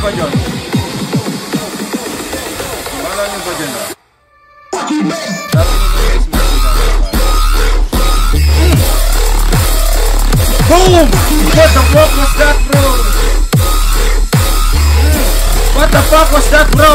ba dyan? Kala nyo ba dyan ah? Sabi nito guys, mercy na mga pare. Boom! What the fuck was that, bro? What the fuck was that, bro?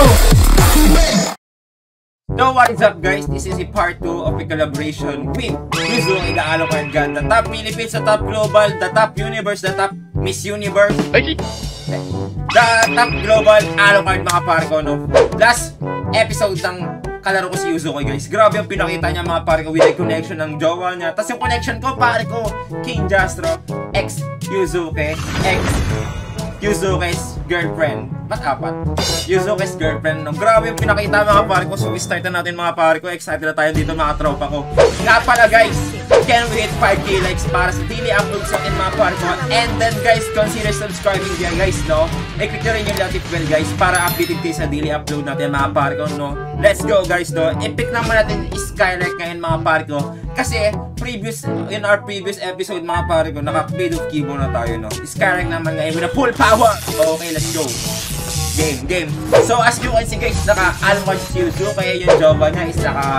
So what is up guys, this is a part 2 of a collaboration with Yuzuki the Alucard God, the top Philippines, the top global, the top universe, the top Miss Universe, the top global Alucard mga pare ko, no? Last episode ng kalaro ko si Yuzuki guys, grabe yung pinakita niya mga pare ko with the connection ng jowa niya. Tapos yung connection ko pare ko, King Jastro, ex Yuzuki, ex Yuzuki's girlfriend. Ba't apat? Yuzuki's girlfriend. No? Grabe yung pinakita mga pare ko. So, start na natin mga pare ko. Excited na tayo dito mga tropa ko. Nga pala guys, can we hit 5k likes para sa daily upload sa akin mga pare ko. And then guys, consider subscribing dyan guys, no? I-click nyo rin yung notif bell guys para updated kayo sa daily upload natin mga pare ko, no? Let's go guys, no? I-pick naman natin Skylark ngayon mga pare ko. Kasi, in our previous episode mga pare ko, naka-play of Kibo na tayo, no? Skylark naman ngayon with a full power. Okay, let's go. Game. So, as you can see guys, naka-Alucard si Yuzu, kaya yung jowa niya is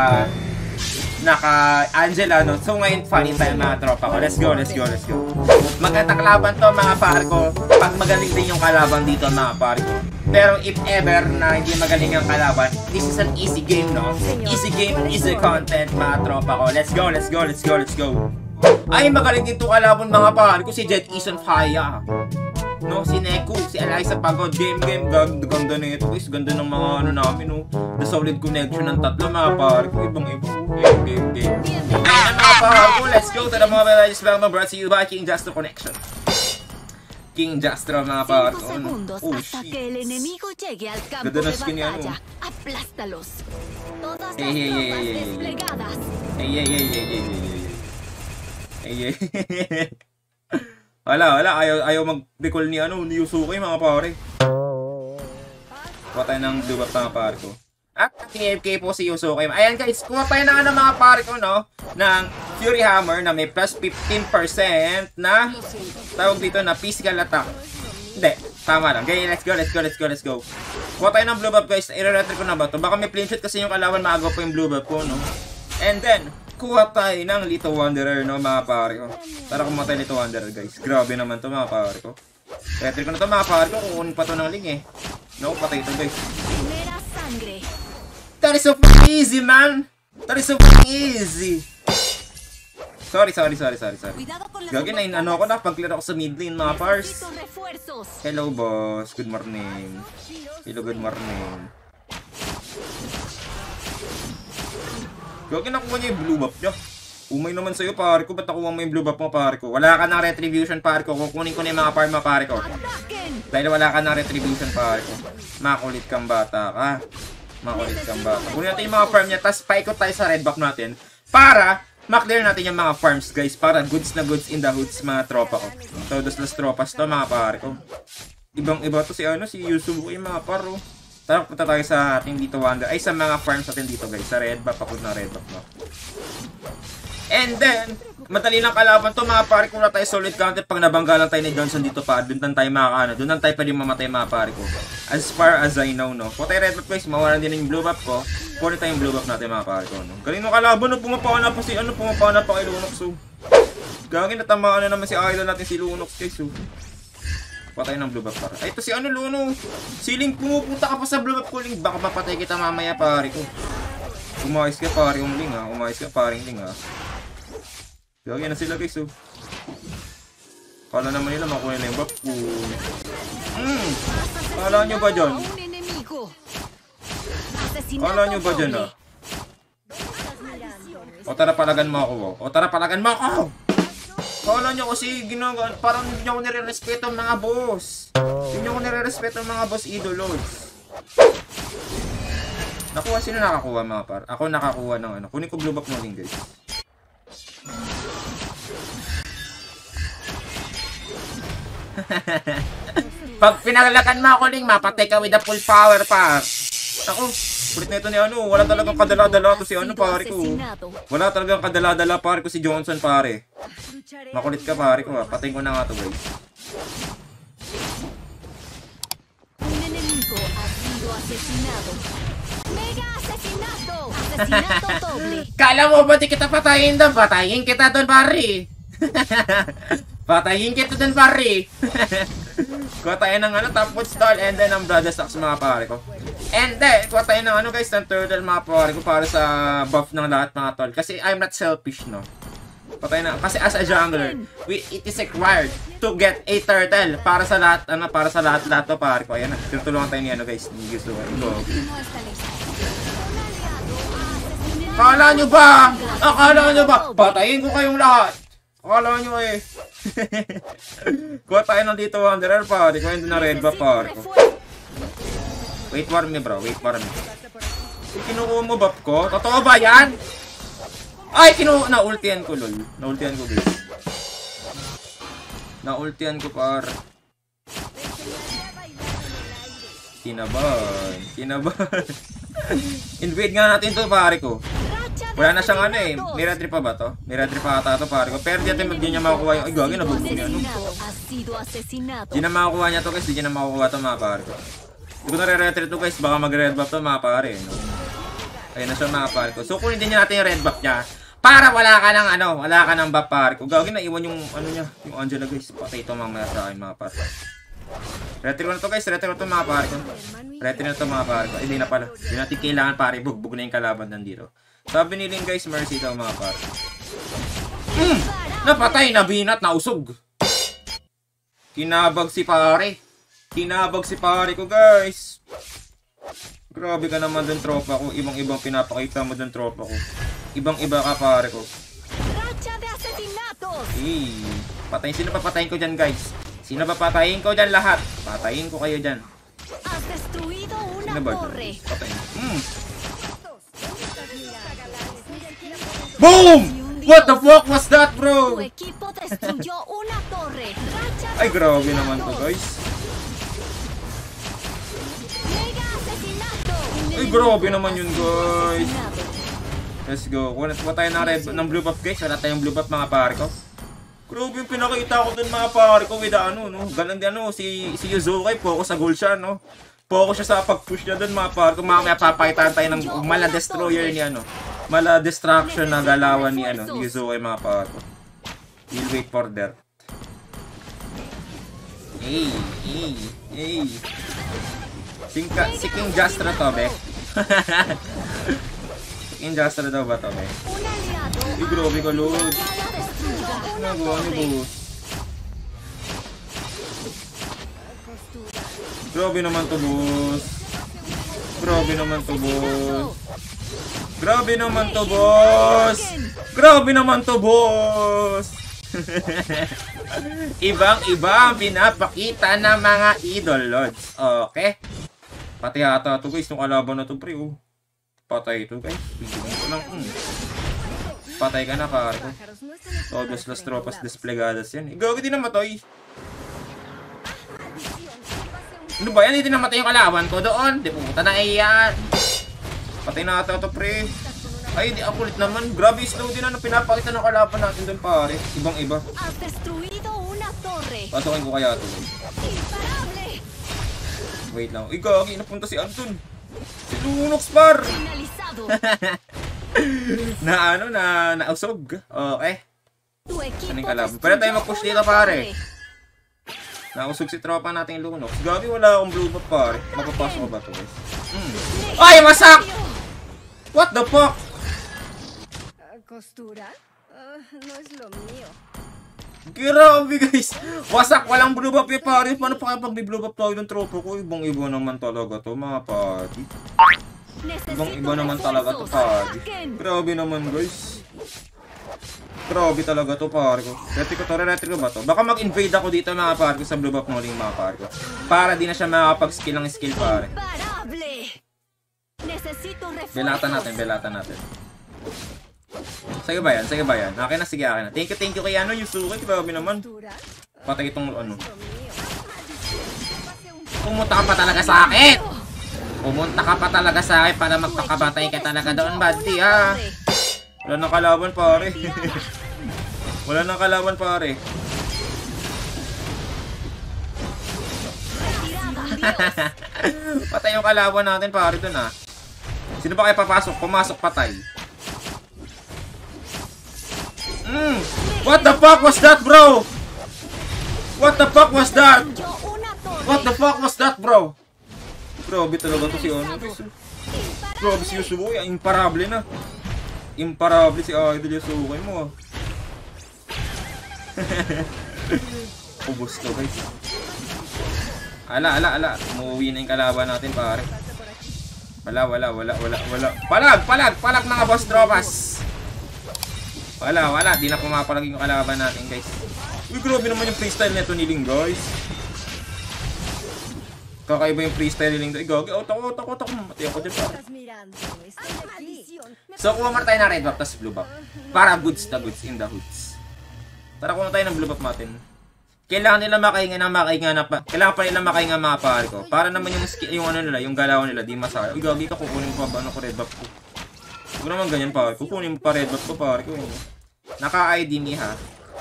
naka-Angela, no? So, ngayon, funny time mga tropa ko. Let's go. Magandang kalaban to mga pare ko. Pag magaling din yung kalaban dito mga pare ko. Pero if ever na hindi magaling yung kalaban, this is an easy game, no? Easy game, easy content mga tropa ko. Let's go. Ay, magaling dito kalaban mga pare ko. Si Jet Ison Faya, no, si Neku, si Eliza Pagod, game, ganda na ito guys, ganda ng mga ano namin, no, the solid connection ng tatlo mga pare ko, ibang game. Ayun mga pare ko, let's go to the mobile, I just welcome brought to you by King Jastro Connection. King Jastro mga pare ko, oh shit, ganda na skin yan, no. Hey. Wala, ayaw mag-recall ni Yuzuki mga pare. Kuha tayo ng blue buff mga pare ko. At AFK po si Yuzuki. Ayan guys, kuha tayo ng mga pare ko, no? Ng Fury Hammer na may plus 15% na tawag dito na physical attack. Hindi, tama lang. Okay, let's go. Kuha tayo ng blue buff guys. I-retry ko na ba ito? Baka may clean shot kasi yung kalaban maaga po yung blue buff ko, no? And then, kuha tayo ng Little Wanderer, no, mga pare ko. Tara kumatay Little Wanderer, guys. Grabe naman to mga pare ko. Retry ko na to mga pare ko. Kukunin pa to ng ling, eh. No, patay ito, guys. That is so easy, man. That is so easy. Sorry. Gagawin na yung ako na pag-clear ako sa mid lane, mga pars. Hello, boss. Good morning. Good morning. Gagawin nakuha niya yung blue buff niya. Umay naman sa'yo pare ko. Ba't nakuha mo yung blue buff mo pare ko? Wala ka ng retribution pare ko. Kukunin ko na yung mga farm mo pare ko. Dahil wala ka ng retribution pare ko. Makulit kang bata ka. Kunin natin yung mga farm niya. Tapos paikot tayo sa red buff natin. Para maklear natin yung mga farms guys. Para goods na goods in the hoods mga tropa ko. Todos las tropas to mga pare ko. Ibang iba to si Yuzuki mga paro. Tara, punta tayo sa ating dito Wanda. Ay, sa mga farms natin dito guys. Sa red buff, ako na red buff, no? And then, madali lang kalaban to mga pare ko na tayo solid counter. Pag nabangga lang tayo ni Johnson dito pa, doon tayo makakano. Doon tayo pwede mamatay mga pare ko. As far as I know, no? Kung tayo red buff guys, mawalan din yung blue buff ko. Kunin tayo yung blue buff natin mga pare ko, no? Galing ng kalaban, no? Pumapawa na pa kay Lunox, so. Gagawin na tamaan na naman si idol natin si Lunox guys, so. Patay ng blue buff para. Ay, ito si Luno. Siling, pumupunta ka pa sa blue buff ko, Ling. Baka mapatay kita mamaya, pare ko. Umayos ka, pare yung Ling, ha. Umayos ka, pare yung Ling, ha. Gagawin na sila, guys, oh. Kala naman nila makuha na yung buff ko. Kala nyo ba dyan? Ha? O tara, palagan mo ako. Kala nyo kasi ginagawa, parang hindi nyo ako nire-respeto mga boss. Hindi nyo ako nire-respeto mga boss idolos. Sino nakakuha mga par? Ako nakakuha ng Kunin ko blue buff mo din guys. Pag pinaglakan mo ako Ling, mapatay ka with the full power par. Ako, kulit na ito ni wala talagang kadala-dala to si pare ko. Wala talagang kadala-dala pare ko si Johnson pare. Makulit ka pare ko ha. Patayin ko na nga to guys. asesinado. Mega asesinato. Asesinato doble. Kala mo ba di kita patayin doon? Patayin kita doon, pare. Patayin kita doon, pare. Kuha tayo ng top wood stall and then ang blood stocks mga pare ko. And then, kuha tayo ng guys, ng turtle mga pare ko para sa buff ng lahat mga tol. Kasi I'm not selfish, no? Patay na. Kasi as a jungler, it is required to get a turtle para sa lahat, para sa lahat to pare ko. Ayan na. Tinutulungan tayo ni guys. Ni gusto ko. Akala nyo ba? Akala nyo ba? Patayin ko kayong lahat. Akala nyo eh. Kuha tayo ng dito wanderer pare ko. Hindi na red buff pare ko. Wait for me bro. Wait for me. Kinukuha mo buff ko? Totoo ba yan? Ay, na-ultian ko lol. Na-ultian ko guys. Na-ultian ko par. Kinabahan. Kinabahan. Invade nga natin to pare ko. Wala na siyang eh. Mira trip pa ba to? Mira trip pa ata to pare ko. Pero di niya makukuha yung... Ay gagi, nabubog niya. Di na makukuha niya to guys. Di na makukuha to mga pare ko. Hindi ko na-retreat to guys. Baka mag-red buff to mga pare. No? Ayun na siya mga pare ko. So kunin din natin yung red buff niya. Para wala ka ng wala ka ng buff pare ko. Gagi, naiwan yung niya. Yung Angela guys. Patay ito mamaya sa akin mga pare. Retiro na to guys, retiro na to mga pare ko. Retiro na to mga pare ko. Hindi na pala. Hindi natin kailangan pare, bugbog na yung kalaban nandito. Sabi niling guys, mercy daw mga pare. Napatay, nabinat, nausog. Kinabag si pare. Kinabag si pare ko guys. Grabe ka naman dun tropa ko. Ibang-ibang pinapakita mo dun tropa ko. Ibang-iba ka pare ko. Hey, patayin. Sino papatayin ko dyan guys? Sino ba patayin ko dyan lahat? Patayin ko kayo dyan. Sino ba? Patayin. Boom! What the fuck was that, bro? Ay, grabe naman to, guys. Ay, grabe naman yun, guys. Let's go. Kuha tayo ng blue buff, guys. Wala tayong blue buff, mga pare ko. Grabe yung pinakita ko dun mga pare ko with no? Galang din si Yuzuki, focus sa goal siya, no? Focus siya sa pag-push niya dun mga pare ko. Mamaya papakitaan tayo ng mala-destroyer ni mala-destruction na galawan ni Yuzuki mga pare ko. We'll wait for that. Hey. Si King Jastra to, be? King Jastra daw ba to, be? Ay, grabe ka, Lord. Nagawa niyo, boss. Grabe naman to, boss. Grabe naman to, boss. Grabe naman to, boss. Grabe naman to, boss. Ibang-iba ang pinapakita ng mga idol, Lords. Okay? Pati ata to, guys. Nung kalaban na to, pre, oh. Patay ito, guys. Bigyan ko lang, Patay ka na, pare ko. Todos las tropas desplegadas yan. Gagawin din namatay. Ano ba yan? Hindi namatay yung kalaban ko doon. Di pumunta na iyan. Patay na ata ito, pre. Ay, di akulit naman. Grabe, slow din pinapakita ng kalaban natin doon, pare. Ibang-iba. Pasukin ko kaya ito. Wait lang. Uy, gagi. Napunta si Anton. Si Lunox, par. Nausog. Okay. Ano yung kalaban? Pwede tayo mag-push dito, pare. Nausog si tropa natin yung Lunox. Gabi, wala akong blue buff, pare. Magpapasok ko ba ito, guys? Ay, masak! What the fuck? Grabe, guys. Wasak, walang blue buff yung pare. Paano pa kapag may blue buff tayo ng tropa ko? Ibang-iba naman talaga to, mga pare. Ibang-iba naman talaga to, pare. Grabe naman, guys. Grabe talaga to, pare ko. Retry ko ba to? Baka mag-invade ako dito, mga pare ko, sa blue buff muling, mga pare ko. Para di na siya makapag-skill ng skill, pare. Belatan natin. Sa'yo ba yan? Akin na, sige, akin na. Thank you kay Yuzuki. Grabe naman. Patay itong Pumunta ka pa talaga sa akin! Pumunta ka pa talaga sa akin para magpakabatay ka talaga doon, buddy, ha? Wala nang kalaban, pare. Wala nang kalaban, pare. Adios. Patay yung kalaban natin pare dun ah. Sino ba kaya papasok? Pumasok patay. What the fuck was that, bro? What the fuck was that? Yo una torre. What the fuck was that, bro? Grabe talaga to si ano. Grabe si Yasuo. Imparable na. Imparable si Idol Yasuo mo ah. Ubus to guys. Ala. Umuwi na yung kalaban natin pare. Wala. Palag mga boss tropas. Wala. Di na pumapalag yung kalaban natin guys. Uy, grabe naman yung freestyle neto ni Ling guys. Kakaiba yung freestyle ni Ling. Ay, gagi. Takot. Matay ako dyan pare. So, kuha muna tayo ng red buff tas blue buff. Para goods in the hoods. Tara, kuha tayo ng blue buff natin. Kailangan nila makahinga na pa. Kailangan pa nila makahinga mga pare ko. Para naman yung ano nila, yung galaw nila, di masaya. Uy, gagi ka, kukunin ko pa ba ko red buff ko. Huwag naman ganyan pare. Kukunin mo pa red buff ko pare ko. Naka-ID ni ha.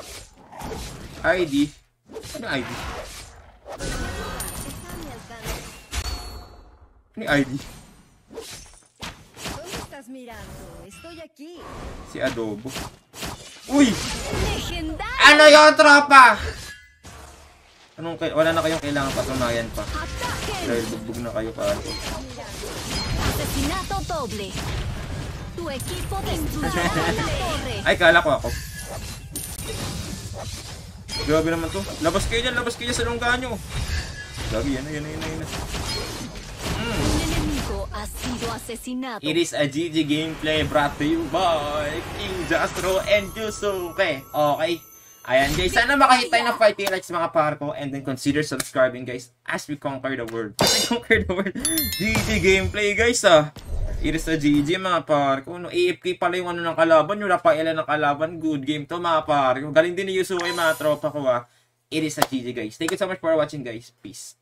ID? Ano ID? Ano ID? Si Adobo. Uy! Legendary. Ano yung tropa? Wala na kayong kailangan patunayan pa. Dahil bugbog na kayo pare ko. Asesinato doble. Tu equipo destruyó una torre. Ay, kala ko ako. Grabe naman to. Labas kayo dyan sa lungga nyo. Grabe, yan na. Un enemigo ha sido asesinado. It is a GG gameplay brought to you by King Jastro and Yusuke. Okay? Ayan guys, sana makahit tayo ng 5 likes mga parko and then consider subscribing guys as we conquer the world. GG gameplay guys ah. It is a GG mga parko. No, AFK pala yung ano ng kalaban, yung napailan ng kalaban. Good game to mga parko. Galing din ni Yusuke mga tropa ko ah. It is a GG guys. Thank you so much for watching guys. Peace.